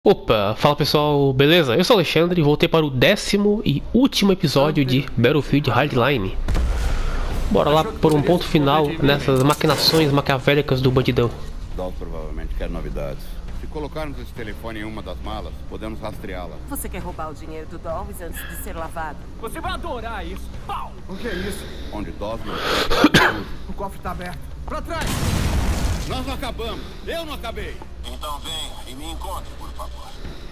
Opa, fala pessoal, beleza? Eu sou o Alexandre e voltei para o 10º e último episódio de Battlefield Hardline. Bora lá por um ponto final nessas maquinações maquiavélicas do bandidão. Dol provavelmente quer novidades. Se colocarmos esse telefone em uma das malas, podemos rastreá-la. Você quer roubar o dinheiro do Dolphins antes de ser lavado? Você vai adorar isso! Pau! O que é isso? Onde Dawes não... O cofre tá aberto. Pra trás! Nós não acabamos! Eu não acabei! Então venha e me encontre, por favor.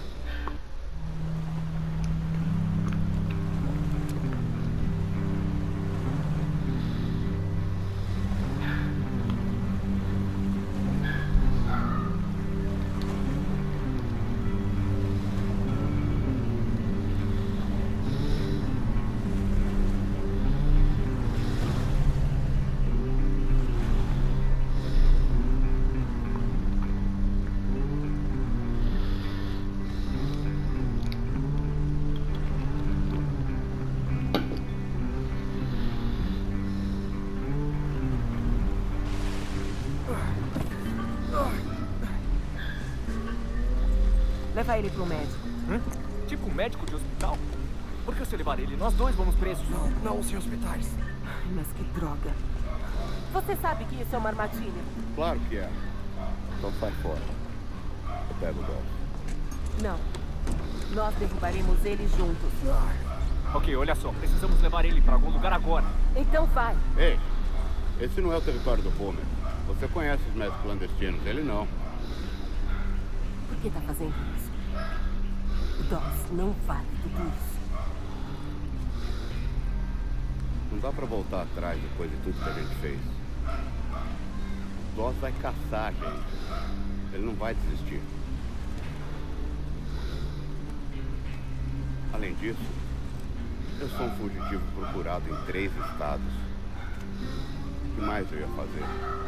Leva ele pro médico. Tipo um médico de hospital? Por que você levar ele? Nós dois vamos presos. Não sem hospitais. Ai, mas que droga. Você sabe que isso é uma armadilha? Claro que é. Então sai fora. Eu pego o Dawes. Não. Nós derrubaremos ele juntos. Ok, olha só. Precisamos levar ele pra algum lugar agora. Então vai. Ei, esse não é o território do Homer. Você conhece os médicos clandestinos, ele não. Por que tá fazendo isso? O Dolphins não vale tudo isso. Não dá pra voltar atrás depois de tudo que a gente fez. O Dawes vai caçar a gente. Ele não vai desistir. Além disso, eu sou um fugitivo procurado em 3 estados. O que mais eu ia fazer?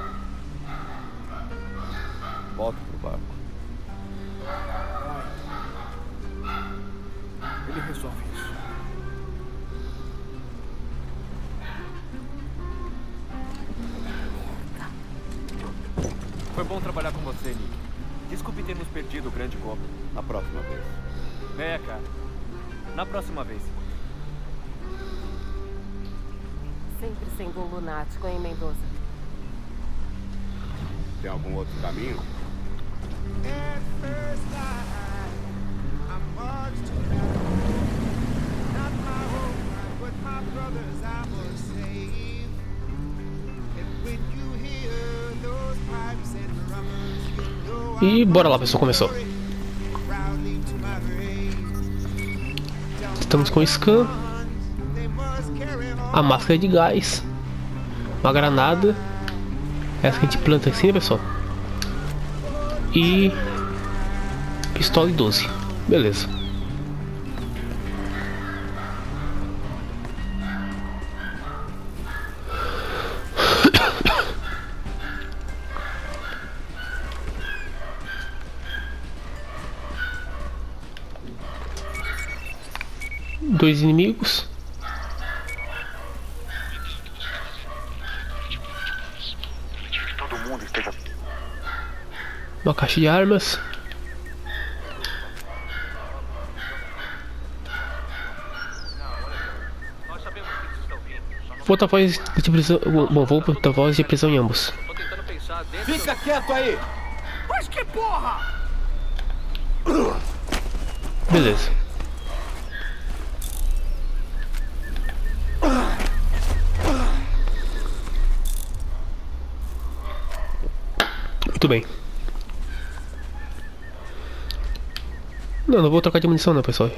Volto pro barco. Ele resolve isso. Foi bom trabalhar com você, Nick. Desculpe termos perdido o grande copo. Na próxima vez. É, cara. Na próxima vez. Sempre sendo um lunático, hein, Mendoza? Tem algum outro caminho? E bora lá pessoal, começou. Estamos com o scan, a máscara de gás, uma granada, essa que a gente planta assim, né, pessoal? E pistola e 12, beleza. Dois inimigos. Todo mundo esteja... Uma caixa de armas. Porta-voz de prisão. Bom, vou porta-voz de prisão em ambos. Tô tentando pensar dentro... Fica quieto aí! Mas que porra! Beleza. Muito bem. Não vou trocar de munição não, pessoal.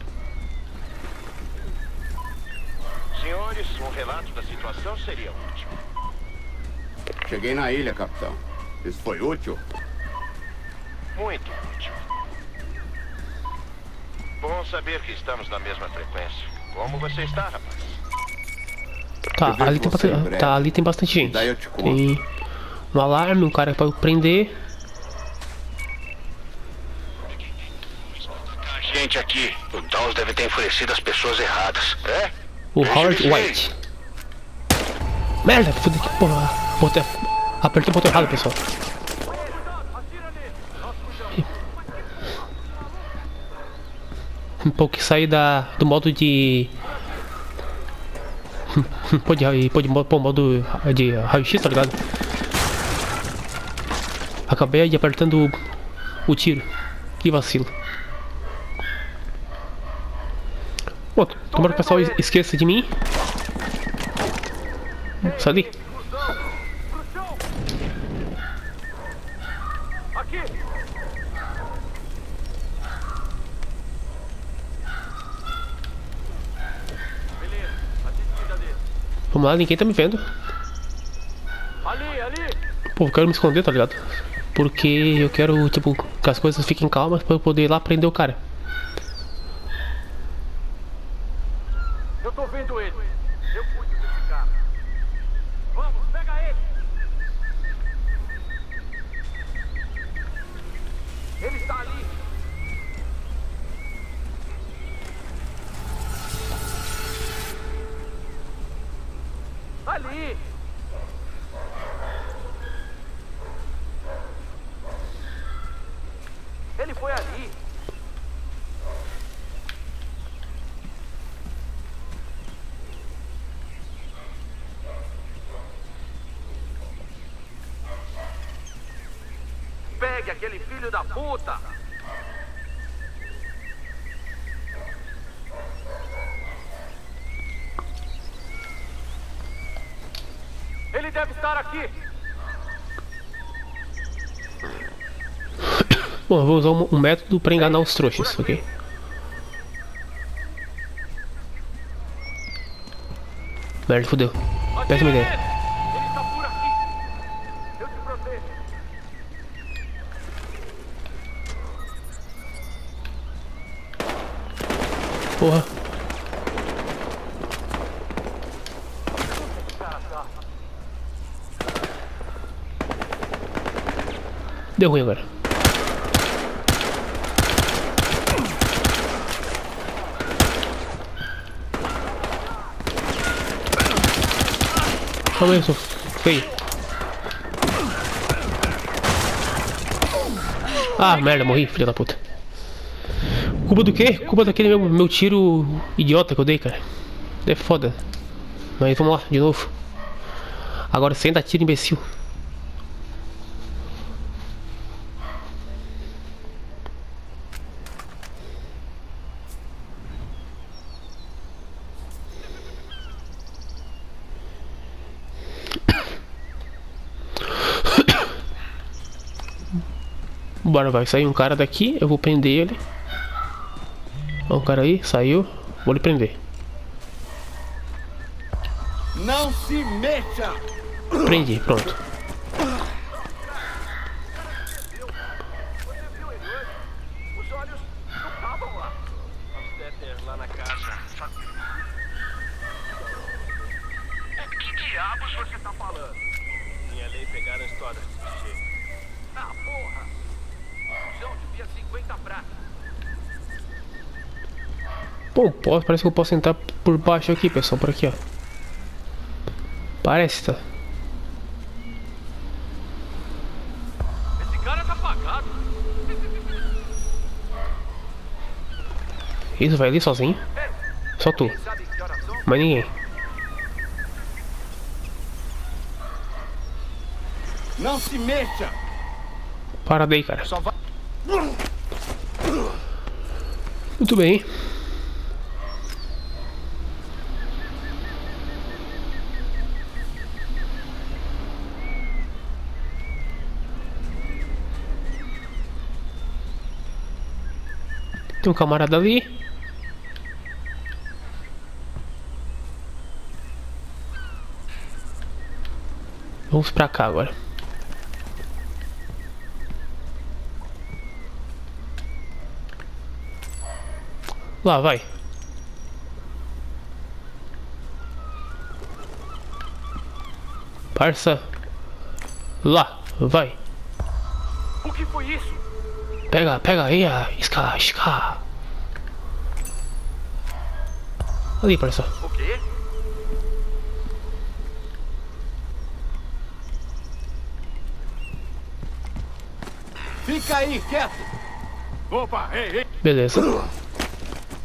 Senhores, um relato da situação seria útil. Cheguei na ilha, capitão. Isso foi útil? Muito útil. Bom saber que estamos na mesma frequência. Como você está, rapaz? Tá, Eu vejo ali tem, você em bastante, breve. tá, ali tem bastante gente. Daí eu te conto. Tem um alarme, um cara pra prender. Gente aqui. O Dawes deve ter enfurecido as pessoas erradas. É? O Deixa Howard ele White. Merda, foda que porra. Apertei o botão errado, pessoal. Um pouco que sair do modo de... pode pôr o modo de raio-x, tá ligado? Acabei aí apertando o tiro. Que vacilo. Bom, tomara que o pessoal esqueça de mim. Sai daí. Aqui! Beleza, a gente cuida dele. Vamos lá, ninguém tá me vendo. Ali! Pô, eu quero me esconder, tá ligado? Porque eu quero, tipo, que as coisas fiquem calmas pra eu poder ir lá prender o cara. Eu tô vendo ele. Eu cuido desse cara. Vamos, pega ele! Ele está ali! Ali! Ele foi ali! Pegue aquele filho da puta! Ele deve estar aqui! Bom, eu vou usar um método pra enganar os trouxas, ok? Merda, fodeu. Péssima ideia. Ele está por aqui! Eu te protejo! Porra. Deu ruim agora. Calma aí, eu sou feio. Ah, merda, morri, filha da puta. Culpa do quê? Culpa daquele meu tiro idiota que eu dei, cara. É foda. Mas vamos lá, de novo. Agora sem dar tiro, imbecil. Bora, vai sair um cara daqui, eu vou prender ele. Ó, um cara aí, saiu, vou lhe prender. Não se mexa! Prendi, pronto. Você viu ele hoje? Os olhos não estavam lá. Os Peter lá na casa. Que diabos você tá falando? Minha lei pegaram histórias desse jeito. Ah, porra! O João devia 50 pratas. Bom, parece que eu posso entrar por baixo aqui, pessoal, por aqui, ó. Parece, tá? Esse cara tá apagado. Isso, vai ali sozinho. Só tu, Sabe que horas são? mais ninguém. Não se mexa! Para daí, cara. Só vai. Muito bem. Tem um camarada ali. Vamos pra cá agora. Lá, vai. Parça. Lá, vai. O que foi isso? Pega aí a isca. Ali, parça. O quê? Fica aí, quieto! Opa, ei! Beleza.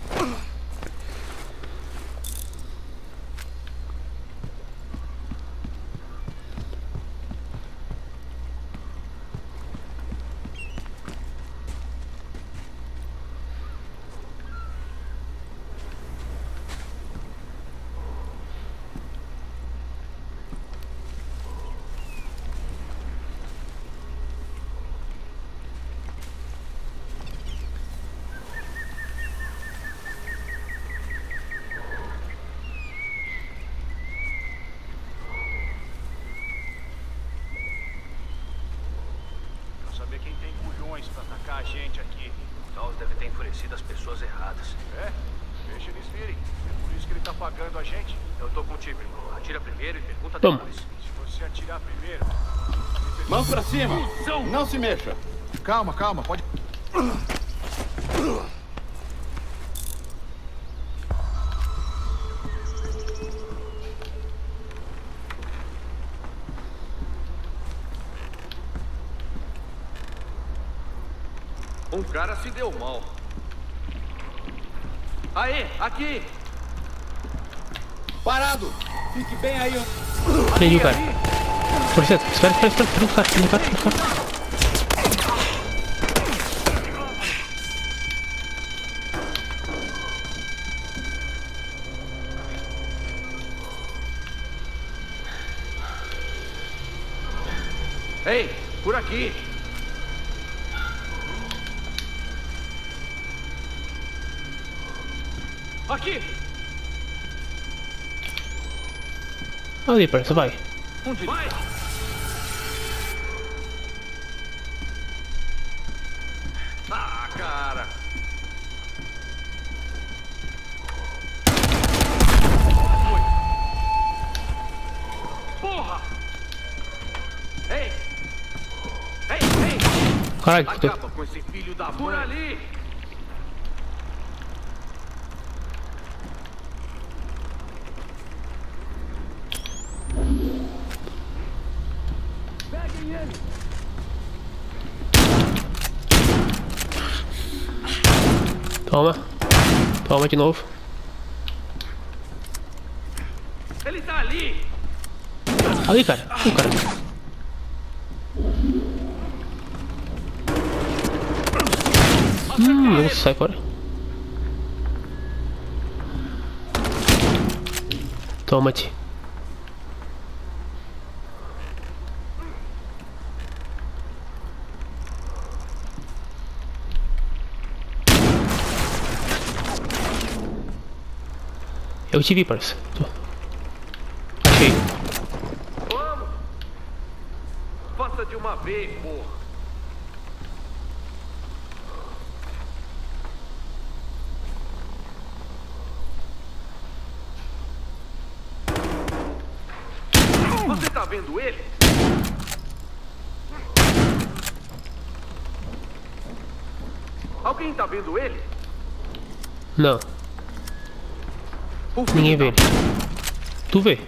oferecido às pessoas erradas. É? Deixa eles virem. É por isso que ele tá pagando a gente. Eu tô contigo, irmão. Atira primeiro e pergunta Toma. depois. Se você atirar primeiro... Mãos pra cima. Não se mexa. Calma, calma, pode... Um cara se deu mal. Aí, aqui! Parado. Fique bem aí. Prendi o cara. Por licença, espera o cara. Ei, por aqui! Aqui! Ali, parça, vai. Onde vai? Ah, cara! Porra! Ei! Caralho, Acaba com esse filho da mãe! Por ali! Toma de novo. Ele tá ali! Ali, cara. Nossa, sai fora. Toma-te. Eu te vi, parça. Achei. Vamos! Faça de uma vez, porra! Você tá vendo ele? Alguém tá vendo ele? Não, ninguém vê ele. Tu vê?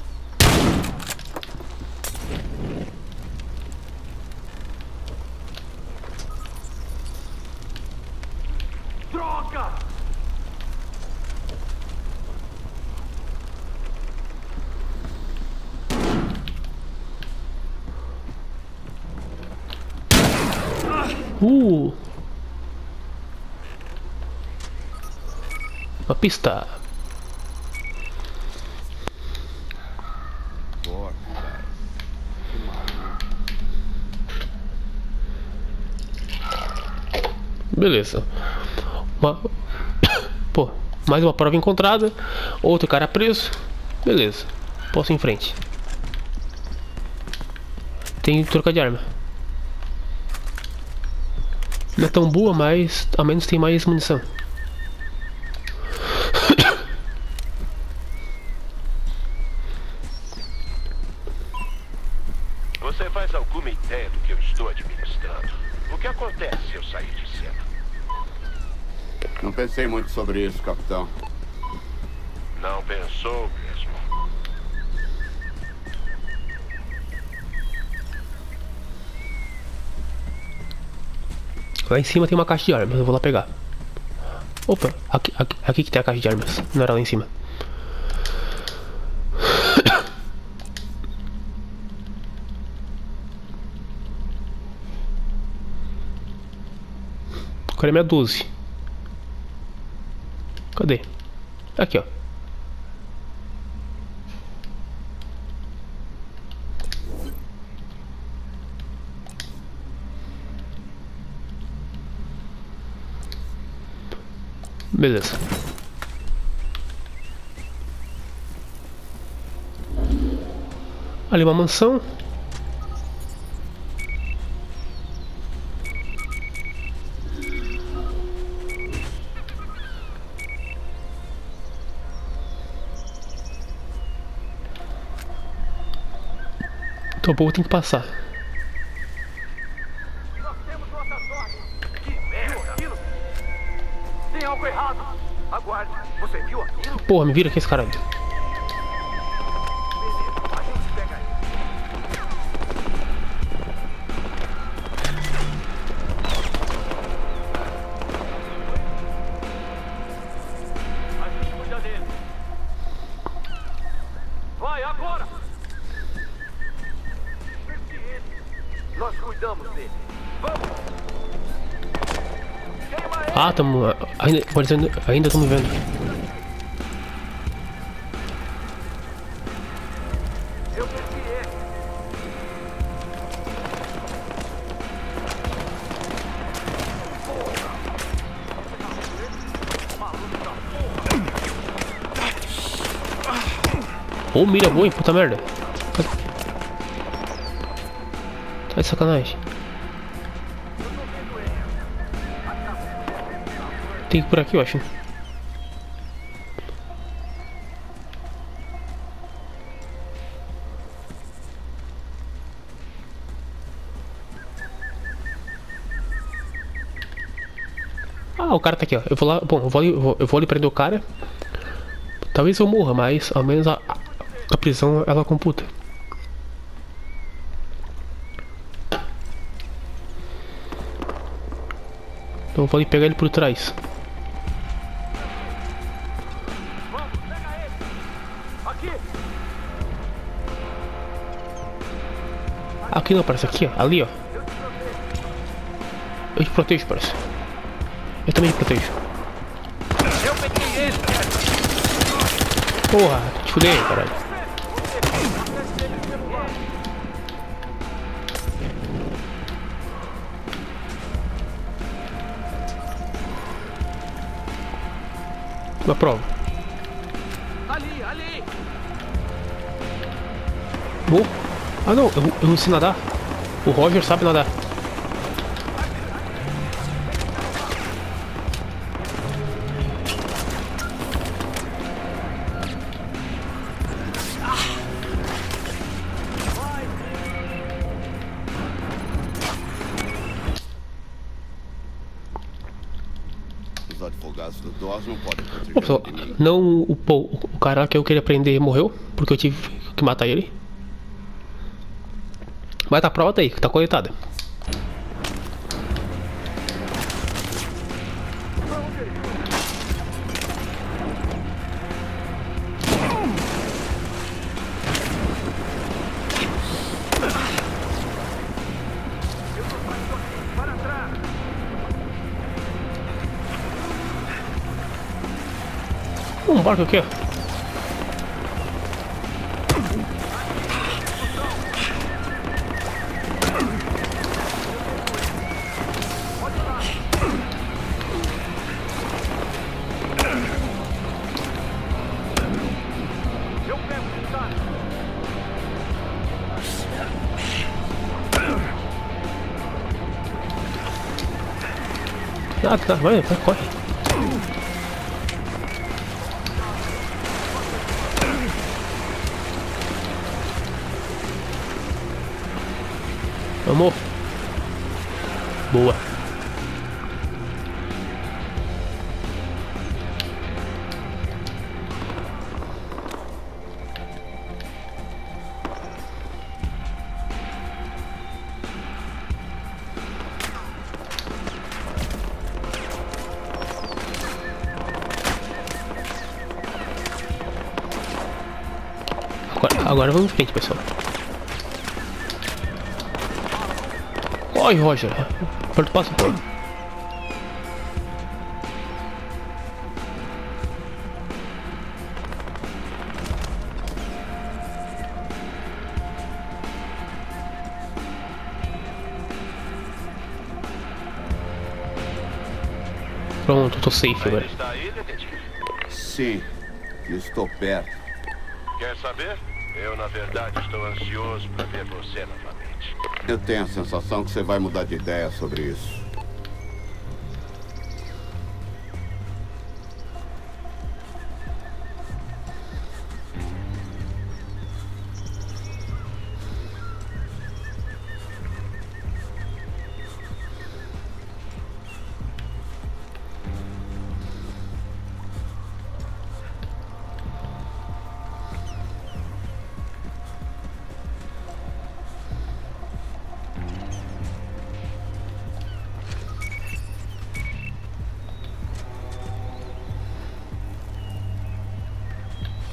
Droga! Uma pista. Porra, cara. Beleza. Pô, mais uma prova encontrada. Outro cara preso. Beleza. Posso ir em frente. Tem que trocar de arma. Não é tão boa, mas ao menos tem mais munição. Você faz alguma ideia do que eu estou administrando? O que acontece se eu sair de cena? Não pensei muito sobre isso, capitão. Não pensou mesmo? Lá em cima tem uma caixa de armas, eu vou lá pegar. Opa, aqui que tem a caixa de armas, não era lá em cima. Cadê minha 12? Cadê? Aqui, ó. Beleza. Ali uma mansão. Então o povo tem que passar. Nós temos nossa sorte. Que merda. Tem algo errado. Aguarde. Você viu aquilo? Porra, me vira aqui esse caralho. Beleza. A gente pega ele. A gente cuida dele. Vai, agora! Nós cuidamos dele. Vamos! Queima ele! Ah, tamo. Ainda tamo vendo. Eu perdi ele. Ô, mira boa, hein, puta merda. Tá de sacanagem. Tem que ir por aqui, eu acho. Ah, o cara tá aqui, ó. Eu vou lá. Bom, eu vou ali prender o cara. Talvez eu morra, mas ao menos a prisão ela computa. Então eu vou ali pegar ele por trás. Vamos, pega ele! Aqui! Aqui não, parece aqui, ó. Ali, ó. Eu te protejo, parece. Eu também te protejo. Eu peguei ele! Porra, te fudei, caralho. Uma prova. Ali, ali! Oh. Ah não, eu não sei nadar. O Roger sabe nadar. Os advogados do DOS não podem Bom, pessoal, proteger ninguém. não o cara que eu queria prender morreu, porque eu tive que matar ele. Mas tá a prova tá aí, que tá coletada. Para trás! Um barco aqui, ó. Eu pego o cara! Ah, tá, vai, corre. Vamos. Boa. Agora vamos em frente, pessoal. Corre, Roger. Aperta o passo, pô. Pronto, tô safe agora. Está aí, detetive? Sim, estou perto. Quer saber? Eu, na verdade, estou ansioso para ver você novamente. Eu tenho a sensação que você vai mudar de ideia sobre isso.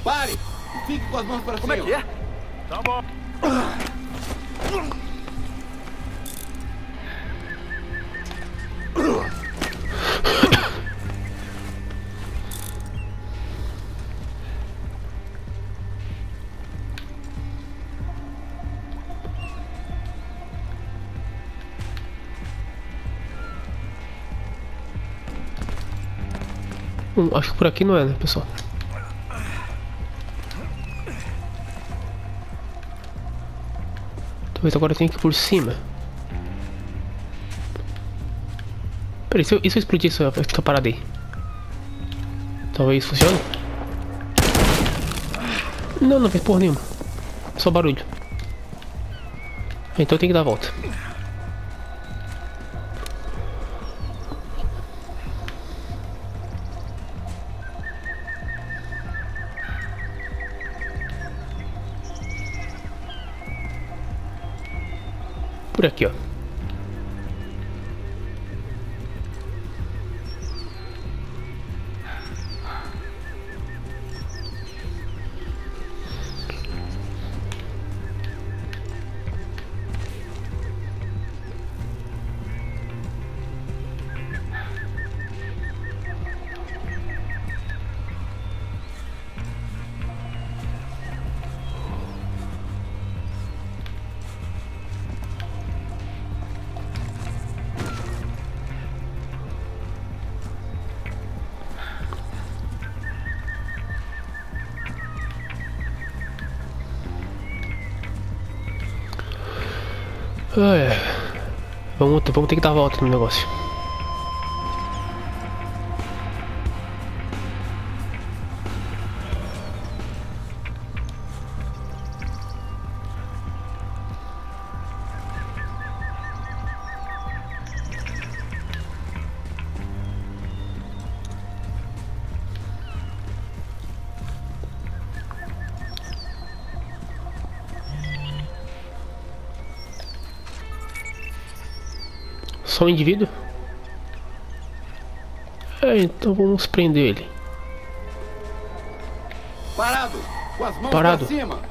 Pare! E fique com as mãos para cima. Como é que é? Tá bom. Acho que por aqui não é, né, pessoal? Talvez agora eu tenha que ir por cima. Peraí, e se eu explodir essa parada aí? Talvez funcione? Não fez porra nenhuma. Só barulho. Então tem que dar a volta. Por aqui, ó. Vamos ter que dar a volta no negócio. Só um indivíduo? Então vamos prender ele. Parado! Com as mãos Parado. para cima!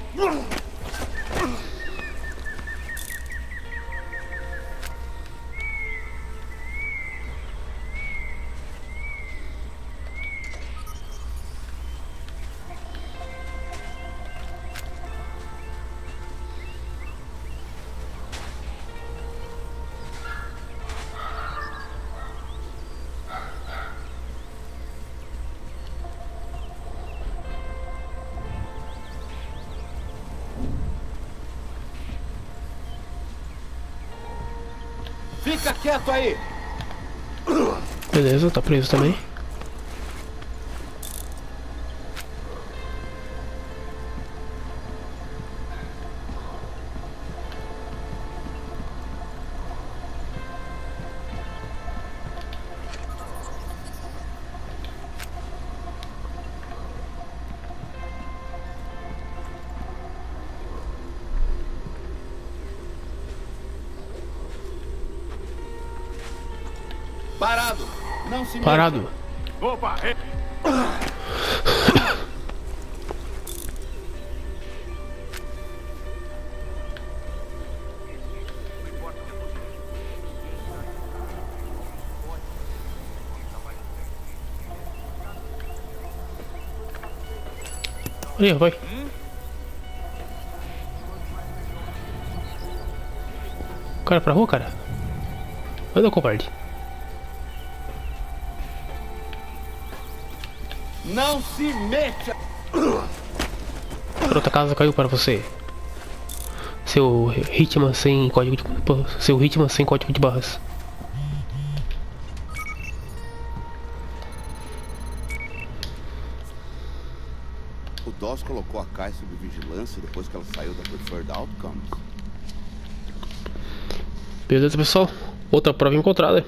Fica quieto aí! Beleza, tá preso também. Parado! Não se Parado. mexa. Opa! Olha, vai. O cara pra rua, cara. Anda, covarde. Não se mexa! Outra casa caiu para você. Seu Hitman sem código de... Seu Hitman sem código de barras. O DOS colocou a Kai sob vigilância depois que ela saiu da Preferred Outcomes. Beleza, pessoal. Outra prova encontrada.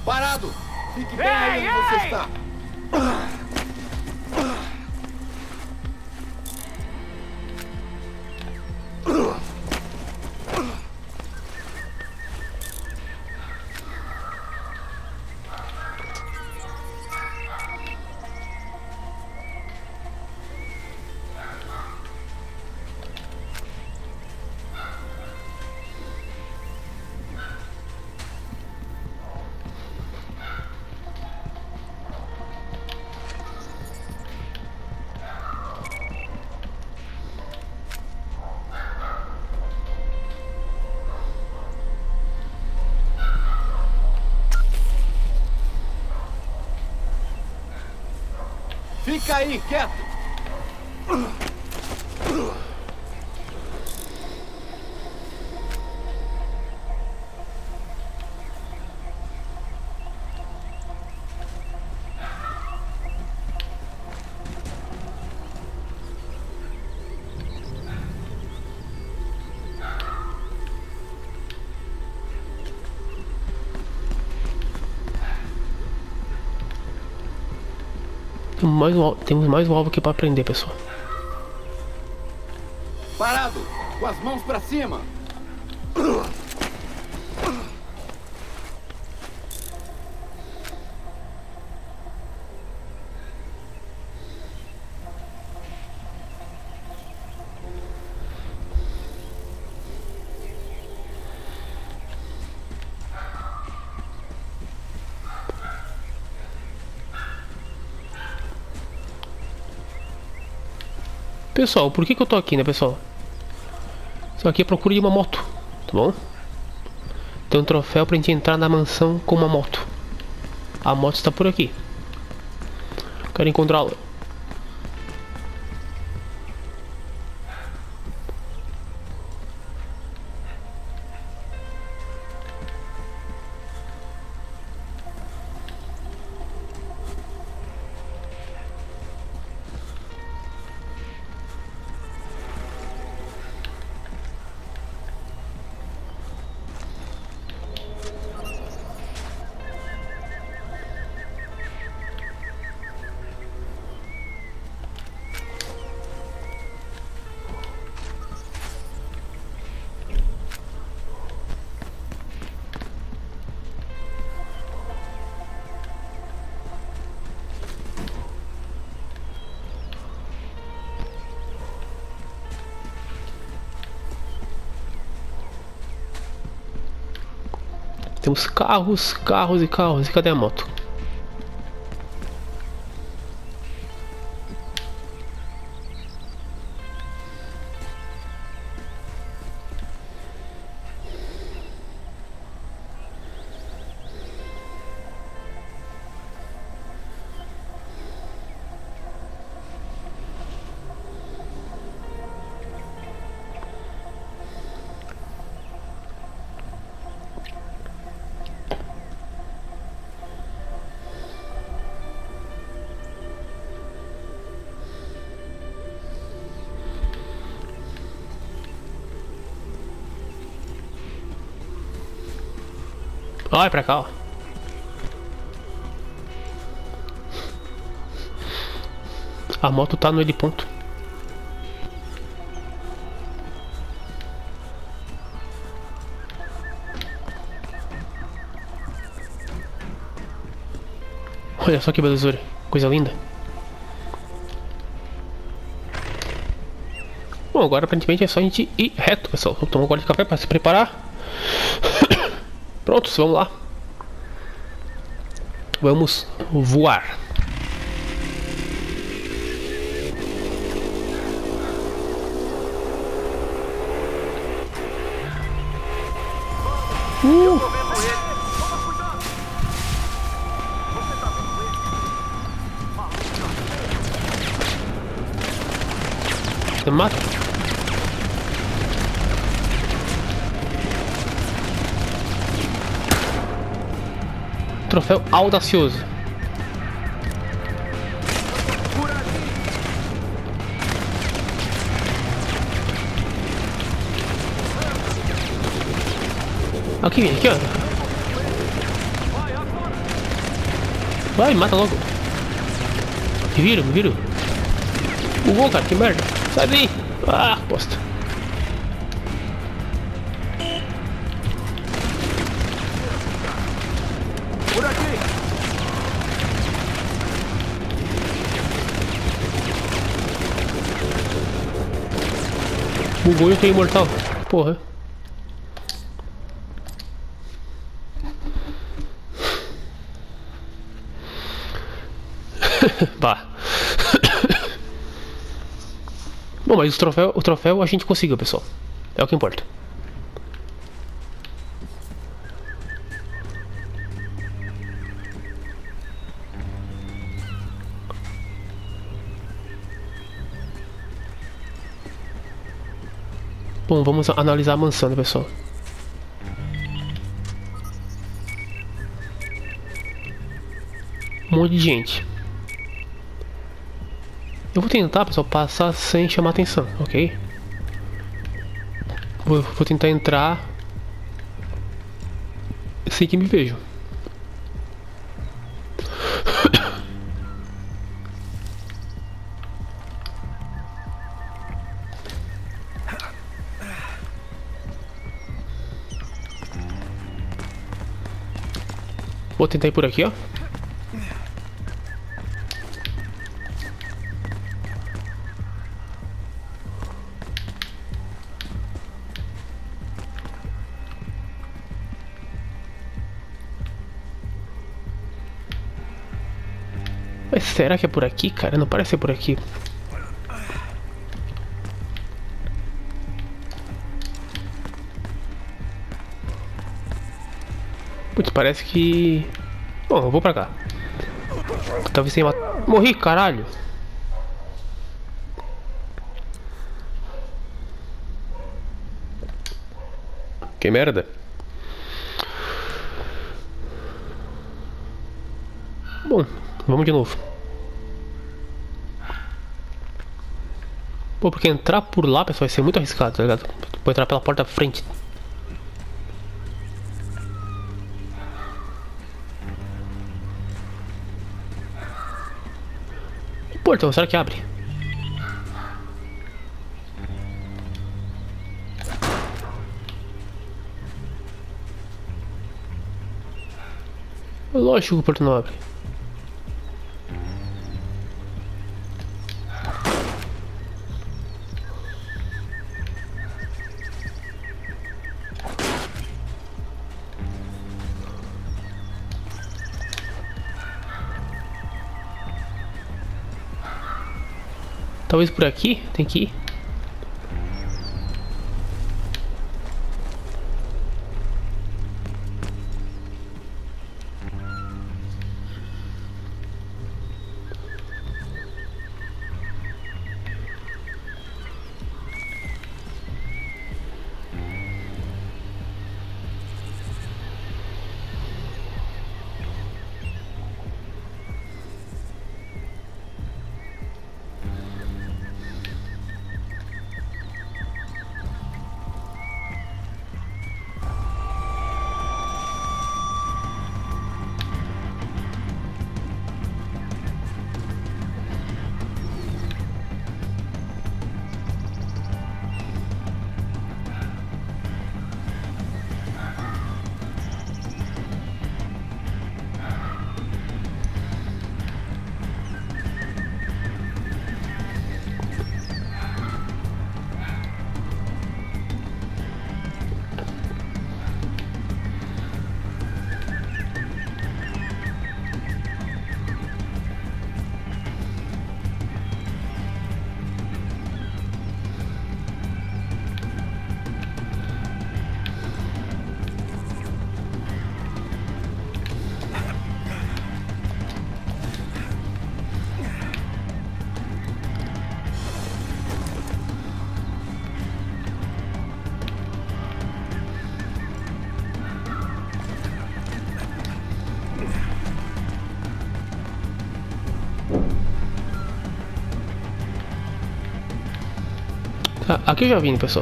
Parado! Fique bem aí onde você está. Fica aí, quieto! Temos mais um alvo aqui pra aprender, pessoal. Parado! Com as mãos pra cima! Pessoal, por que eu tô aqui, né, pessoal? Estou aqui à procura de uma moto, tá bom? Tem um troféu pra gente entrar na mansão com uma moto. A moto está por aqui. Quero encontrá-la. Temos carros, carros e carros. E cadê a moto? Olha pra cá, ó. A moto tá no heliponto. Olha só que belezura, coisa linda. Bom, agora aparentemente é só a gente ir reto, pessoal. Vou tomar um gole de café para se preparar. Prontos, vamos lá. Vamos voar. Você mata? Troféu audacioso. Aqui, ó. Vai, mata logo. Me viro, me viro. Bugou, cara, que merda. Sai daí. Ah, bosta. Por aqui! Bugou e eu tô imortal. Porra. Bah. Bom, mas o troféu a gente conseguiu, pessoal. É o que importa. Bom, vamos analisar a mansão, né, pessoal? Um monte de gente. Eu vou tentar, pessoal, passar sem chamar atenção, ok? Vou tentar entrar sem que me vejam. Vou tentar ir por aqui, ó. Mas será que é por aqui, cara? Não parece ser por aqui. Putz, parece que... Bom, eu vou pra cá. Talvez sem matar... Morri, caralho! Que merda! Bom, vamos de novo. Pô, porque entrar por lá, pessoal, vai ser muito arriscado, tá ligado? Vou entrar pela porta da frente. Portão, será que abre? Lógico que o portão não abre. Talvez por aqui, tem que ir. Tá, aqui eu já vim, pessoal.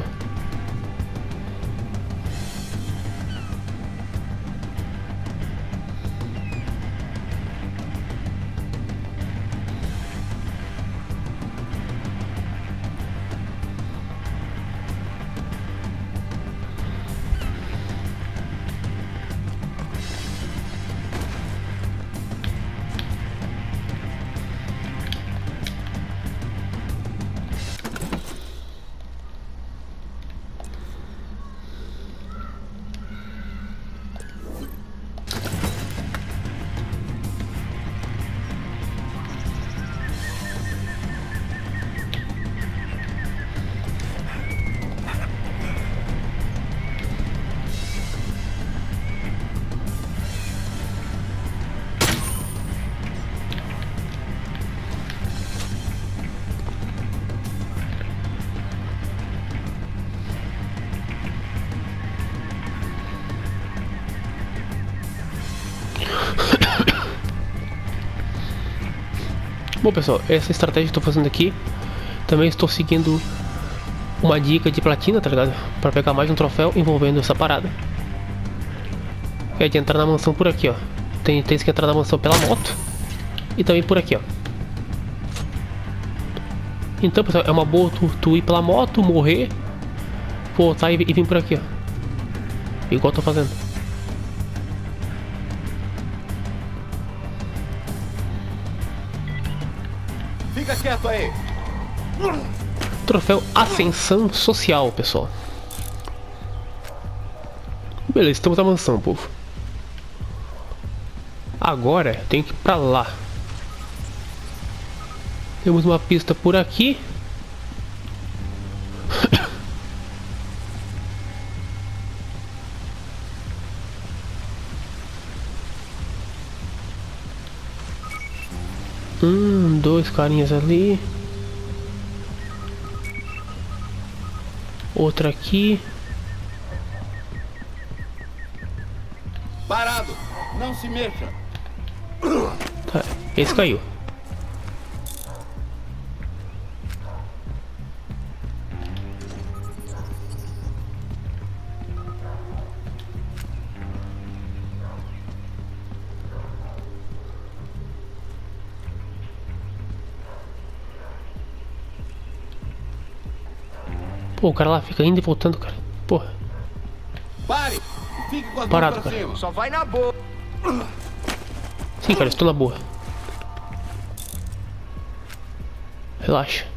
Bom pessoal, essa estratégia que eu tô fazendo aqui, também estou seguindo uma dica de platina, tá ligado? Pra pegar mais um troféu envolvendo essa parada. É de entrar na mansão por aqui, ó. Tem que entrar na mansão pela moto. E também por aqui, ó. Então pessoal, é uma boa tu ir pela moto, morrer, voltar e vir por aqui, ó. Igual eu tô fazendo. Fica quieto aí. Troféu Ascensão Social, pessoal. Beleza, estamos na mansão, povo. Agora tem que ir pra lá. Temos uma pista por aqui. Dois carinhas ali. Outra aqui. Parado. Não se mexa. Tá, esse caiu. Pô, o cara lá fica indo e voltando, cara. Porra. Pare. Fique com as Parado, mãos pra cara. cima. Só vai na boa. Sim, cara, estou na boa. Relaxa.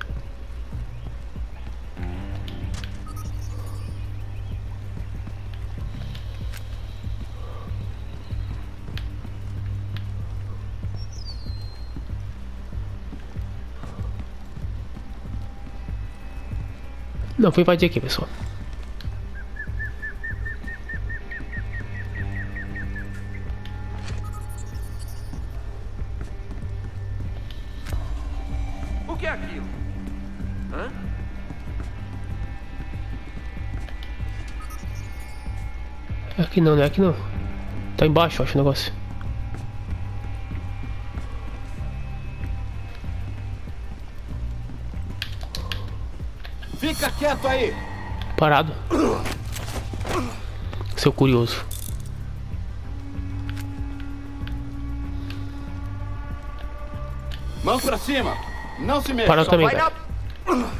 Não, vou invadir aqui, pessoal. O que é aquilo? Hã? Aqui não, não é aqui não. Tá embaixo, eu acho o negócio. Fica quieto aí. Parado. Seu curioso. Mãos pra cima. Não se mexa. Parado Só também, vai cara. na...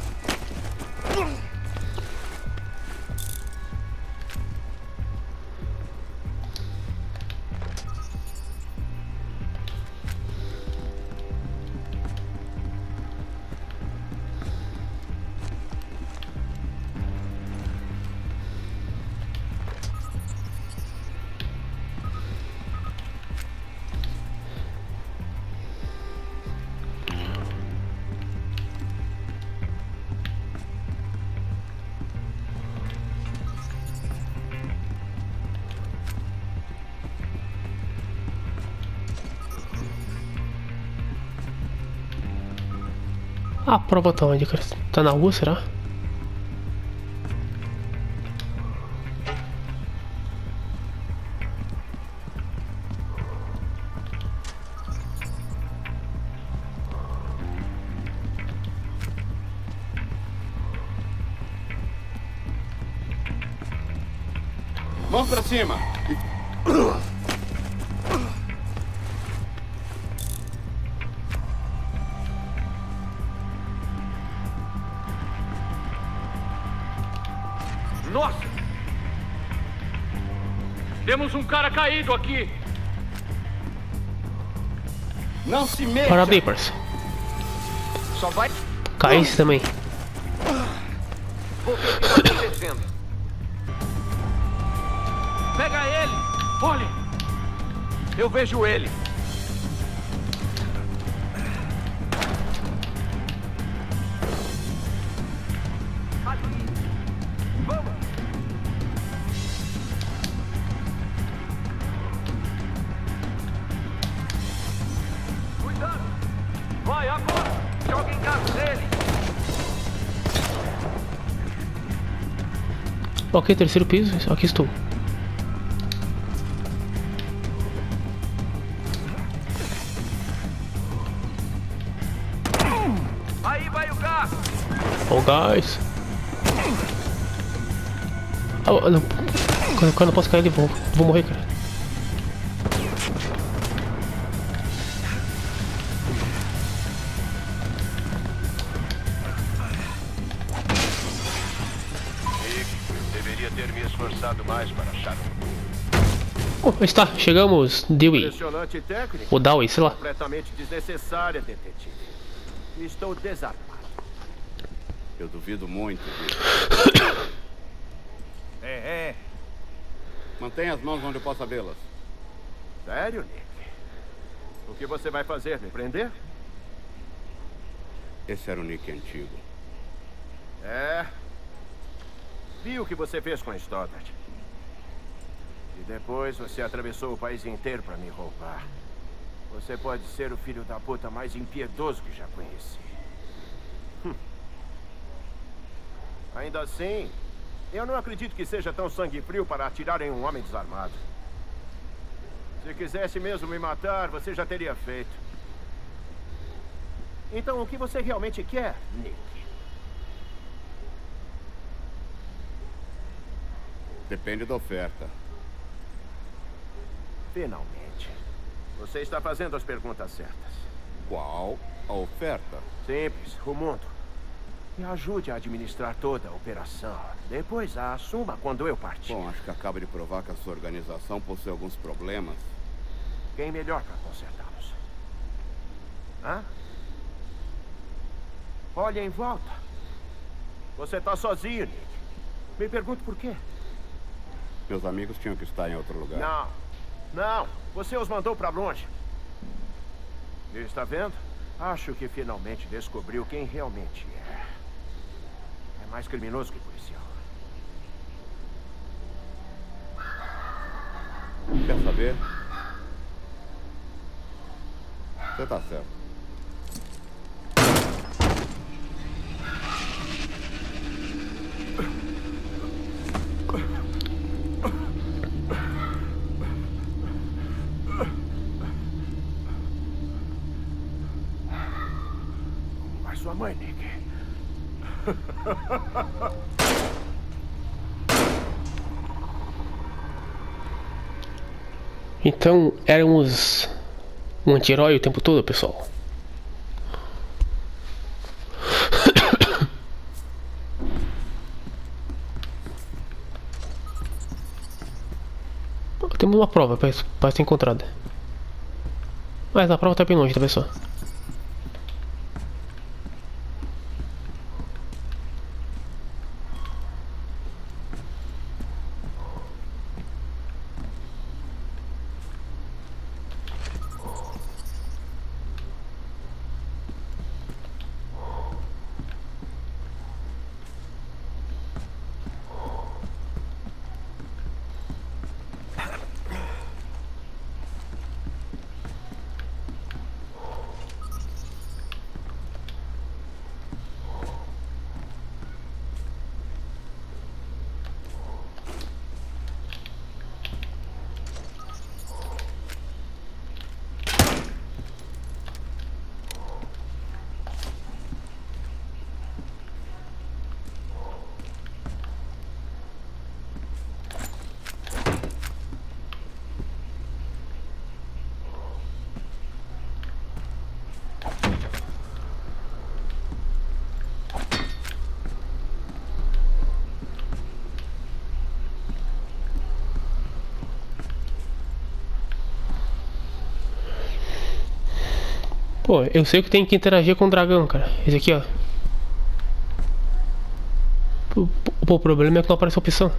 A prova tá onde, cara? Tá na rua, será? Mãos pra cima. Nossa! Temos um cara caído aqui. Não se mexa. Parado aí, parça. Só vai... Cai esse também. Vou ver o que está acontecendo. Pega ele! Olhe! Eu vejo ele. Vamos! Cuidado! Vai agora! Joga em casa dele! Ok, terceiro piso. Aqui estou. aí o gás. O gás. Ah, não. Quando eu posso cair, eu vou morrer, cara. Deveria ter me esforçado mais para achar Está, chegamos, Dewey. Impressionante técnica. O Dewey, sei lá. Completamente desnecessária, detetive. Estou desarmado. Eu duvido muito disso. É. Mantenha as mãos onde eu possa vê-las. Sério, Nick? O que você vai fazer? Me prender? Esse era o Nick antigo. É. Vi o que você fez com a Stoddard. E depois você atravessou o país inteiro para me roubar. Você pode ser o filho da puta mais impiedoso que já conheci. Ainda assim, eu não acredito que seja tão sangue frio para atirar em um homem desarmado. Se quisesse mesmo me matar, você já teria feito. Então, o que você realmente quer, Nick? Depende da oferta. Finalmente. Você está fazendo as perguntas certas. Qual a oferta? Simples, o mundo. Me ajude a administrar toda a operação. Depois a assuma quando eu partir. Bom, acho que acaba de provar que a sua organização possui alguns problemas. Quem melhor para consertá-los? Hã? Olha em volta. Você está sozinho, Nick. Me pergunto por quê. Meus amigos tinham que estar em outro lugar. Não. Você os mandou para longe. Está vendo? Acho que finalmente descobriu quem realmente é. É mais criminoso que policial. Quer saber? Você tá certo. Mas sua mãe, Nick. Então, éramos um anti-herói o tempo todo, pessoal. Temos uma prova para ser encontrada. Mas a prova tá bem longe, tá, pessoal? Pô, eu sei que tem que interagir com o dragão, cara. Esse aqui, ó. Pô, o problema é que não aparece a opção.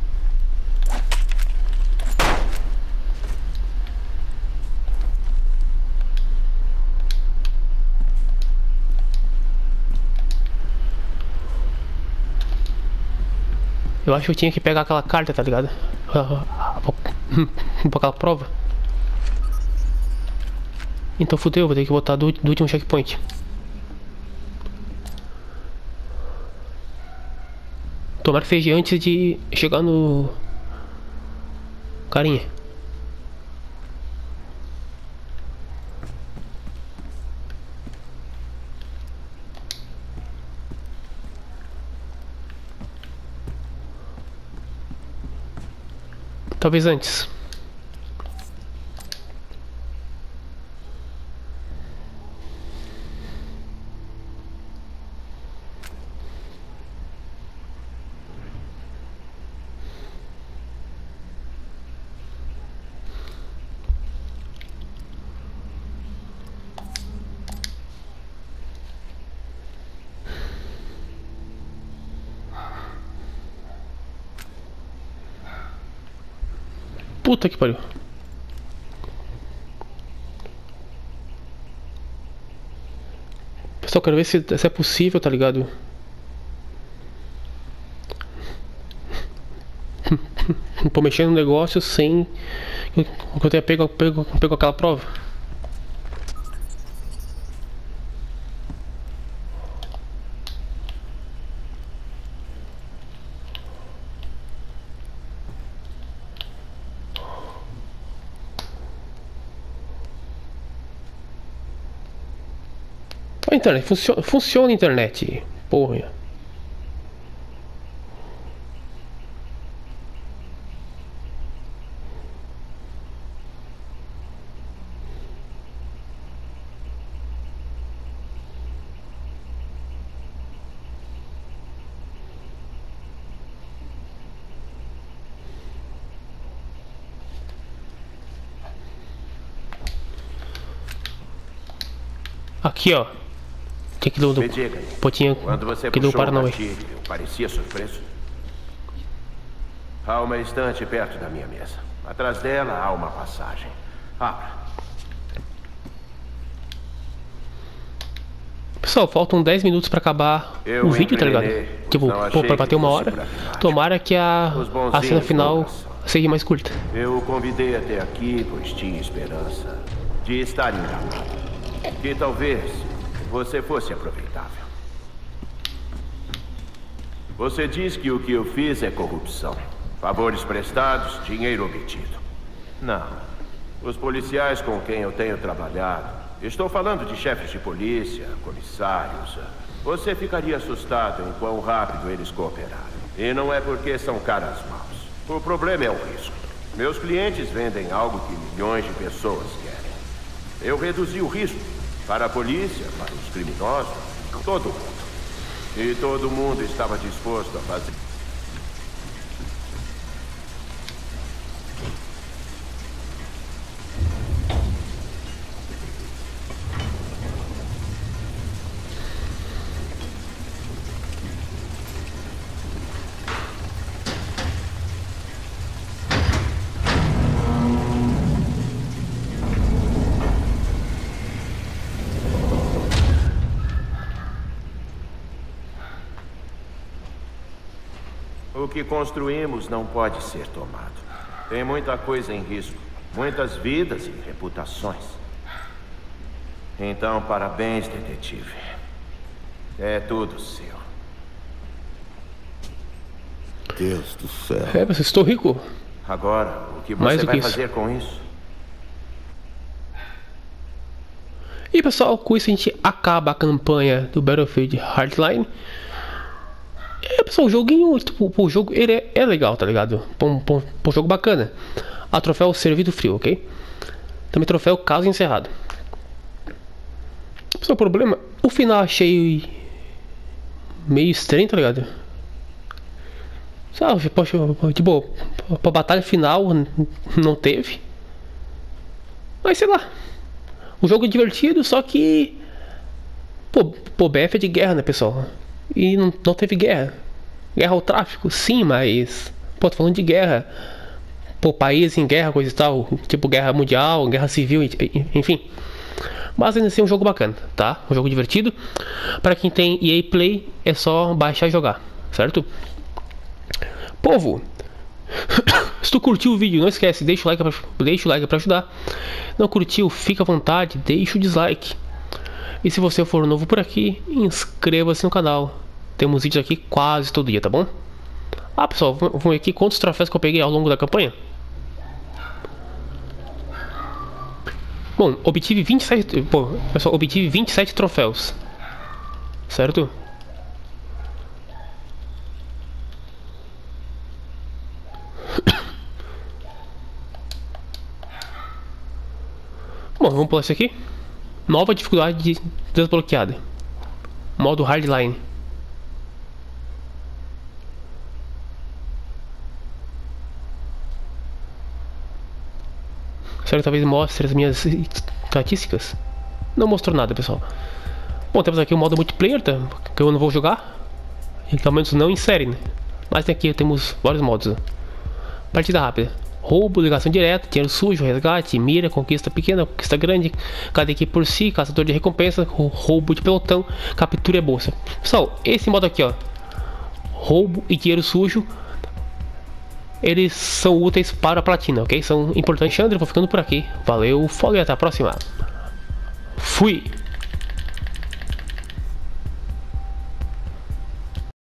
Eu acho que eu tinha que pegar aquela carta, tá ligado? Pra aquela prova. Então fudeu, vou ter que voltar do último checkpoint. Tomara que seja antes de chegar no carinha. talvez antes. Puta que pariu. Pessoal, quero ver se é possível, tá ligado? Tô mexendo no negócio sem que eu tenha pego aquela prova. A internet, funciona a internet, porra. Aqui, ó. Tem que do Me diga, potinho quando você que deu puxou para o não. gatilho, eu parecia surpreso. Há uma estante perto da minha mesa. Atrás dela há uma passagem. Abra. Pessoal, faltam 10 minutos pra acabar o vídeo, tá ligado? Tipo, pô, pra bater uma hora. Tomara que a cena final seja mais curta. Eu o convidei até aqui, pois tinha esperança de estar enganado. Que talvez você fosse aproveitável. Você diz que o que eu fiz é corrupção. Favores prestados, dinheiro obtido. Não. Os policiais com quem eu tenho trabalhado, estou falando de chefes de polícia, comissários, você ficaria assustado em quão rápido eles cooperaram. E não é porque são caras maus. O problema é o risco. Meus clientes vendem algo que milhões de pessoas querem. Eu reduzi o risco para a polícia, para os criminosos, todo mundo. E todo mundo estava disposto a fazer. O que construímos não pode ser tomado. Tem muita coisa em risco. Muitas vidas e reputações. Então, parabéns, detetive. É tudo seu. Deus do céu. É, mas eu estou rico. Agora, o que Mais você do que vai isso. fazer com isso? E pessoal, com isso a gente acaba a campanha do Battlefield Hardline. É, pessoal, o joguinho, tipo, o jogo ele é legal, tá ligado? Um jogo bacana. A troféu Servido Frio, ok? Também troféu Caso Encerrado. Pessoal, o problema, o final achei meio estranho, tá ligado? Sabe, poxa, tipo, pra batalha final não teve. Mas sei lá. O jogo é divertido, só que pô, BF é de guerra, né, pessoal? E não teve guerra. Guerra ao tráfico, sim, mas pô, tô falando de guerra. Pô, país em guerra, coisa e tal. Tipo, guerra mundial, guerra civil, enfim. Mas ainda assim é um jogo bacana, tá? Um jogo divertido. Pra quem tem EA Play, é só baixar e jogar, certo? Povo, se tu curtiu o vídeo, não esquece, deixa o like pra ajudar. Não curtiu, fica à vontade, deixa o dislike. E se você for novo por aqui, inscreva-se no canal. Temos vídeos aqui quase todo dia, tá bom? Ah, pessoal, vamos ver aqui quantos troféus que eu peguei ao longo da campanha. Bom, obtive 27, pessoal, obtive 27 troféus. Certo? Bom, vamos pular isso aqui. Nova dificuldade desbloqueada. Modo Hardline. Será que talvez mostre as minhas estatísticas? Não mostrou nada, pessoal. Bom, temos aqui o modo multiplayer, tá? Que eu não vou jogar. E pelo menos não em série, né? Mas aqui temos vários modos. Partida rápida. Roubo, ligação direta, dinheiro sujo, resgate, mira, conquista pequena, conquista grande, cada equipe por si, caçador de recompensa, roubo de pelotão, captura e bolsa. Pessoal, esse modo aqui, ó, roubo e dinheiro sujo, eles são úteis para a platina, ok? São importantes. Alexandre, vou ficando por aqui. Valeu, falou e até a próxima. Fui!